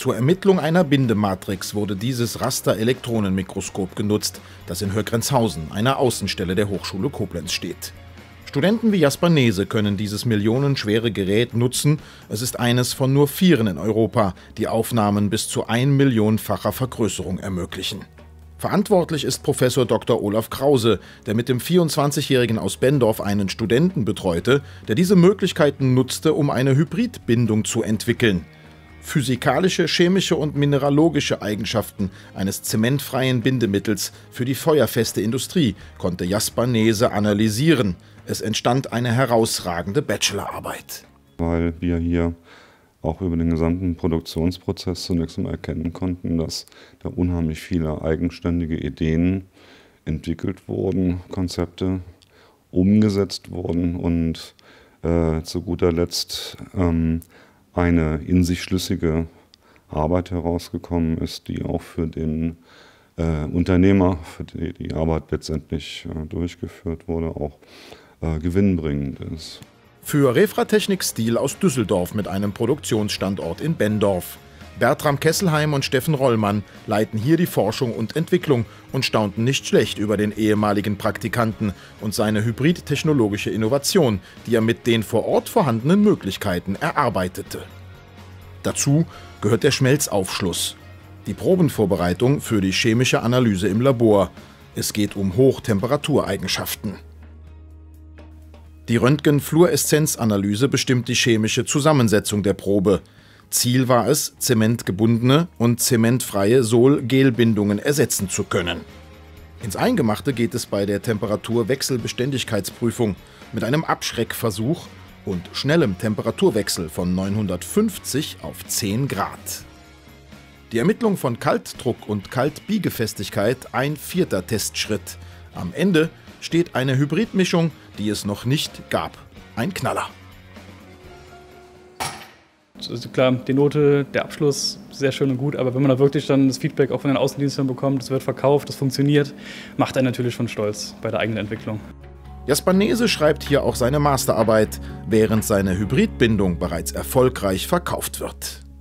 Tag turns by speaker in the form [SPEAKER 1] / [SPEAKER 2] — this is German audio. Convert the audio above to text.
[SPEAKER 1] Zur Ermittlung einer Bindematrix wurde dieses Raster-Elektronenmikroskop genutzt, das in Högrenzhausen, einer Außenstelle der Hochschule Koblenz, steht. Studenten wie Jasper Nese können dieses millionenschwere Gerät nutzen. Es ist eines von nur 4 in Europa, die Aufnahmen bis zu 1 Millionenfacher Vergrößerung ermöglichen. Verantwortlich ist Professor Dr. Olaf Krause, der mit dem 24-Jährigen aus Benndorf einen Studenten betreute, der diese Möglichkeiten nutzte, um eine Hybridbindung zu entwickeln. Physikalische, chemische und mineralogische Eigenschaften eines zementfreien Bindemittels für die feuerfeste Industrie konnte Jasper Nese analysieren. Es entstand eine herausragende Bachelorarbeit.
[SPEAKER 2] Weil wir hier auch über den gesamten Produktionsprozess zunächst mal erkennen konnten, dass da unheimlich viele eigenständige Ideen entwickelt wurden, Konzepte umgesetzt wurden und zu guter Letzt eine in sich schlüssige Arbeit herausgekommen ist, die auch für den Unternehmer, für die die Arbeit letztendlich durchgeführt wurde, auch gewinnbringend ist.
[SPEAKER 1] Für Refratechnik Stil aus Düsseldorf mit einem Produktionsstandort in Benndorf. Bertram Kesselheim und Steffen Rollmann leiten hier die Forschung und Entwicklung und staunten nicht schlecht über den ehemaligen Praktikanten und seine hybridtechnologische Innovation, die er mit den vor Ort vorhandenen Möglichkeiten erarbeitete. Dazu gehört der Schmelzaufschluss, die Probenvorbereitung für die chemische Analyse im Labor. Es geht um Hochtemperatureigenschaften. Die Röntgenfluoreszenzanalyse bestimmt die chemische Zusammensetzung der Probe. Ziel war es, zementgebundene und zementfreie Sol-Gel-Bindungen ersetzen zu können. Ins Eingemachte geht es bei der Temperaturwechselbeständigkeitsprüfung mit einem Abschreckversuch und schnellem Temperaturwechsel von 950 auf 10 Grad. Die Ermittlung von Kaltdruck und Kaltbiegefestigkeit ein 4. Testschritt. Am Ende steht eine Hybridmischung, die es noch nicht gab. Ein Knaller.
[SPEAKER 3] Also klar, die Note, der Abschluss, sehr schön und gut, aber wenn man da wirklich dann das Feedback auch von den Außendienstern bekommt, es wird verkauft, es funktioniert, macht einen natürlich schon stolz bei der eigenen Entwicklung.
[SPEAKER 1] Jasper Nese schreibt hier auch seine Masterarbeit, während seine Hybridbindung bereits erfolgreich verkauft wird.